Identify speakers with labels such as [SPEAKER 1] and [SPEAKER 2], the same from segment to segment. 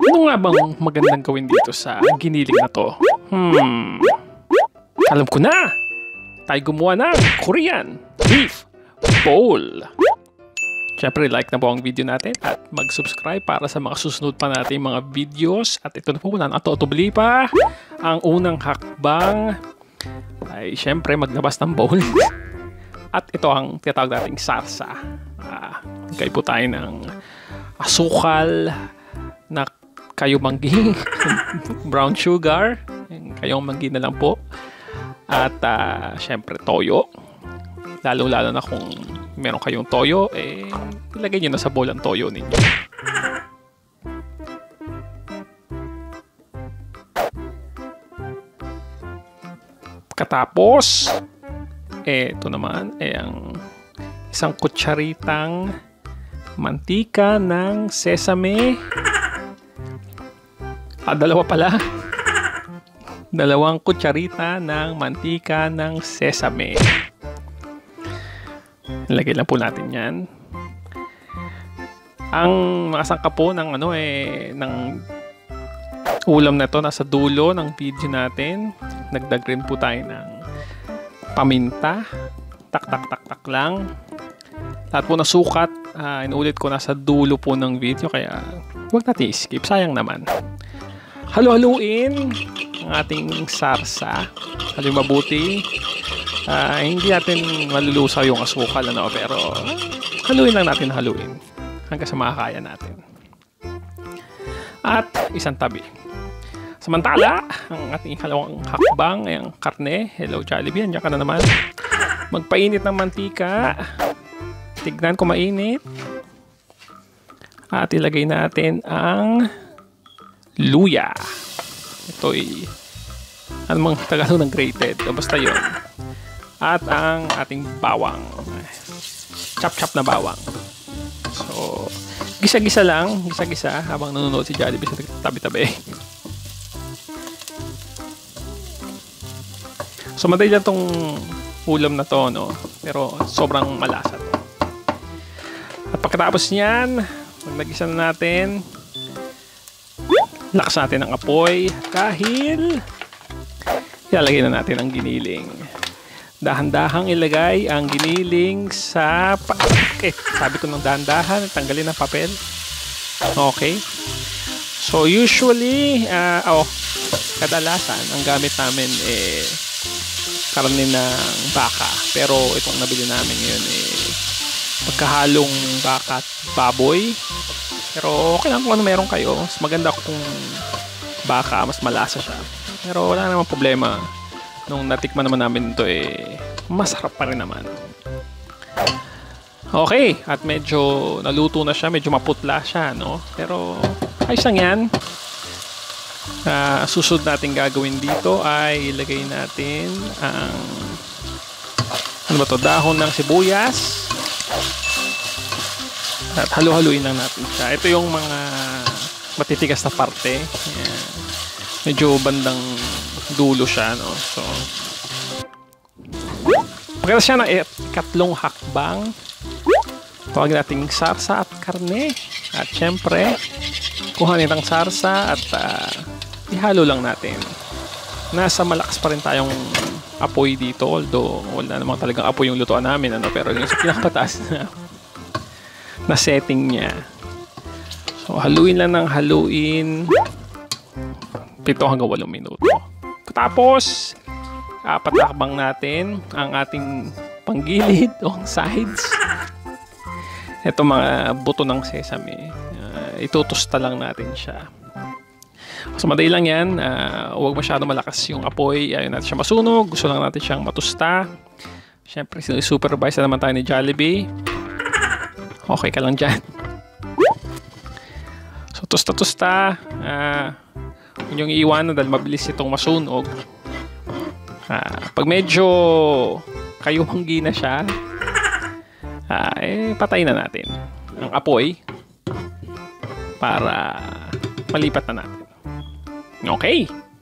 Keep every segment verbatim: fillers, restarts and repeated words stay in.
[SPEAKER 1] Ano nga bang magandang gawin dito sa giniling na to? Hmm, alam ko na! Tayo gumawa ng Korean beef bowl. Siyempre, like na po ang video natin at mag-subscribe para sa mga susunod pa natin mga videos. At ito na po, wala na ito pa. Ang unang hakbang ay siyempre maglabas ng bowl. At ito ang tinatawag nating sarsa. Ah, kaya po tayo ng asukal na kayo manggi, brown sugar, kayong manggi na lang po. At uh, siyempre toyo. Lalo-lalo na kung meron kayong toyo, eh, ilagay nyo na sa bowl ang toyo ninyo. Katapos, eh, ito naman, eh, ang isang kutsaritang mantika ng sesame. Ah, dalawa pala. Dalawang kutsarita ng mantika ng sesame. Lagay lang po natin yan. Ang mga sangkap po ng ano eh ng ulam na to nasa dulo ng video natin. Nagdag rin po tayo ng paminta. Tak tak tak tak lang. Lahat po na sukat. Uh, inuulit ko nasa dulo po ng video kaya huwag natin i-skip. Sayang naman. Halo-haluin ang ating sarsa. Haluin mabuti. Uh, hindi natin malulusaw yung asukal, ano, pero haluin lang natin haluin hanggang sa makakaya natin. At isang tabi. Samantala, ang ating ikalawang hakbang ay ang karne. Hello Jollibee, andiyan ka na naman. Magpainit ng mantika. Tignan kung mainit. At ilagay natin ang luya. Ito ay ano mang Tagalog ng grated. Basta yun. At ang ating bawang. Chop-chop na bawang. So, gisa-gisa lang. Gisa-gisa habang nanonood si Jollibee sa tabi-tabi. So, madali lang tong ulam na to, no? Pero sobrang malasa to. At pagkatapos niyan, maglagisa na natin. Lakas natin ang apoy. Kahil ilalagay na natin ang giniling. Dahan-dahang ilagay ang giniling sa pa okay, sabi ko ng dahan-dahan, tanggalin ang papel. Okay. So usually, uh, oh, kadalasan ang gamit namin eh karne ng baka. Pero itong nabili namin ngayon eh pagkahalong baka at baboy. Pero okay lang kung ano meron kayo. Mas maganda kung baka, mas malasa siya. Pero wala namang problema. Nung natikman naman namin ito eh, masarap pa rin naman. Okay, at medyo naluto na siya, medyo maputla siya, no? Pero ayos lang yan. Uh, susunod natin gagawin dito ay ilagay natin ang ano ba to, dahon ng sibuyas. At halu-haluin lang natin siya. Ito yung mga matitigas na parte. Ayan. Medyo bandang dulo siya, no? So, pagkatapos siya ng ikatlong hakbang, tawag nating sarsa at karne. At syempre, kuhanin ang sarsa at uh, ihalo lang natin. Nasa malakas pa rin tayong apoy dito, although wala namang talagang apoy yung lutuan namin, ano? Pero yung sa pinakapataas na, na setting niya. So, haluin lang ng haluin pito hanggang walong minuto. Tapos, apat na hakbang natin ang ating panggilid o sides. Ito mga buto ng sesame. Uh, itutusta lang natin siya. So, madali lang yan. Uh, huwag masyado malakas yung apoy. Ayaw natin siya masunog. Gusto lang natin siyang matusta. Siyempre, supervise na naman tayo ni Jollibee. Okay ka lang dyan. So, tusta-tusta. Uh, Huwag niyong iiwanan dahil mabilis itong masunog. Ah, pag medyo kayo manggi na siya, ah, eh, patay na natin ang apoy para malipat na natin. Okay.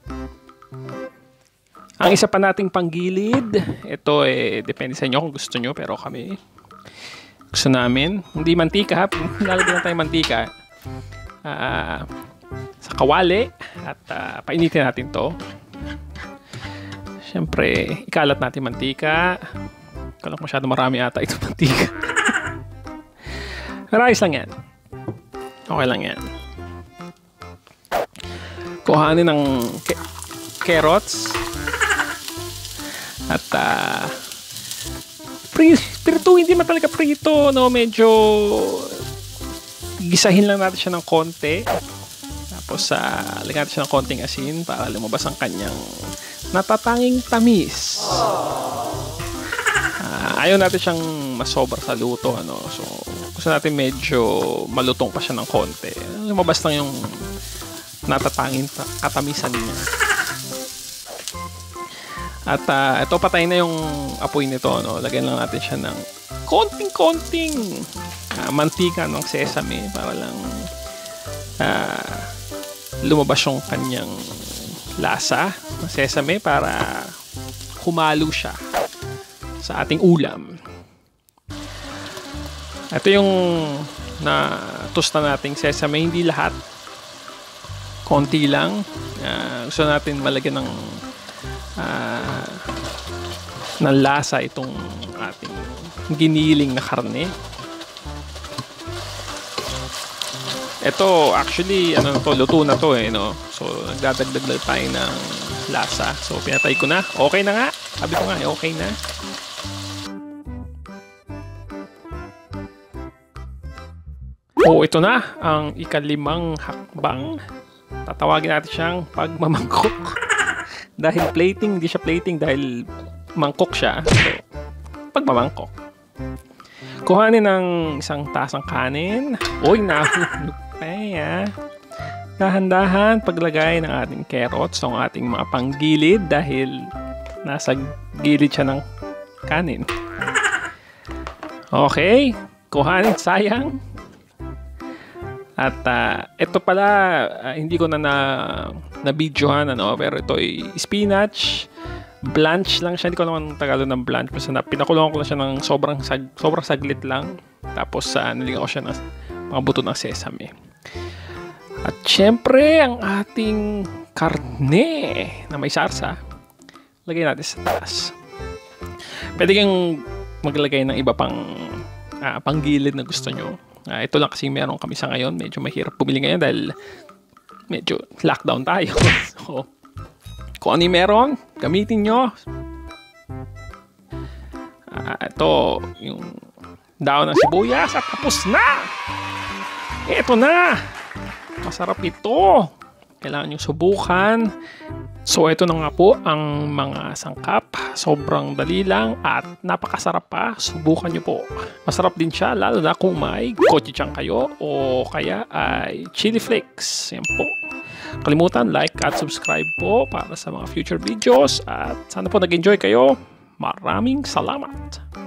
[SPEAKER 1] Ang isa pa nating panggilid, ito eh, depende sa inyo kung gusto nyo, pero kami gusto namin. Hindi mantika ha, lalagyan lang tayo mantika. Ah... Uh, kawali at uh, painitin natin to. Siyempre, ikalat natin mantika. Kala ko masyado marami ata ito mantika. Pero ayos lang yan. Okay lang yan. Kuhanin ng ke carrots. At uh, prito, hindi man talaga prito, no? Medyo gisahin lang natin siya ng konti. Tapos uh, lagyan natin siya ng konting asin para lumabas ang kanyang natatanging tamis. Uh, ayaw natin siyang masobra sa luto, ano? So, gusto natin medyo malutong pa siya ng konti. Lumabas lang yung natatanging katamisan niya. At uh, ito, patay na yung apoy nito, no? Lagyan lang natin siya ng konting-konting uh, mantika ng sesame para lang uh, lumabas yung kanyang lasa ng sesame para humalo siya sa ating ulam. Ito yung na tosta nating sesame, hindi lahat. Konti lang. Uh, gusto natin malagyan ng uh, ng lasa itong ating giniling na karne. Ito, actually, ano to, luto na to eh, no? So, nagdadagdag lang tayo ng lasa. So, pinatay ko na. Okay na nga. Sabi ko nga, okay na. Oh, ito na ang ikalimang hakbang. Tatawagin natin siyang pagmamangkok. Dahil plating, hindi siya plating dahil mangkok siya. So, pagmamangkok. Kuhanin ng isang tasang kanin. Uy, nahulog pa eh. Dahan-dahan paglagay ng ating carrots sa ating mga panggilid dahil nasa gilid siya ng kanin. Okay, kuhanin, sayang. At uh, ito pala, uh, hindi ko na na, na videohan, ano, pero ito ay spinach. Blanch lang siya, hindi ko naman Tagalog ng blanch. Basta na, pinakulungan ko lang siya ng sobrang, sag, sobrang saglit lang. Tapos uh, naligan ko siya ng mga buto ng sesame. At syempre, ang ating karne na may sarsa, lagay natin sa taas. Pwede kang maglagay ng iba pang uh, panggilid na gusto nyo. Uh, ito lang kasi meron kami sa ngayon. Medyo mahirap pumili ngayon dahil medyo lockdown tayo. So, kung ano yung meron, gamitin nyo. Uh, ito, yung daon ng sibuyas at tapos na! Ito na! Masarap ito! Kailangan nyo subukan. So, ito na nga po ang mga sangkap. Sobrang dali lang at napakasarap pa. Subukan nyo po. Masarap din siya, lalo na kung may gochujang kayo o kaya ay chili flakes. Yan po. Kalimutan, like at subscribe po para sa mga future videos. At sana po nag-enjoy kayo. Maraming salamat!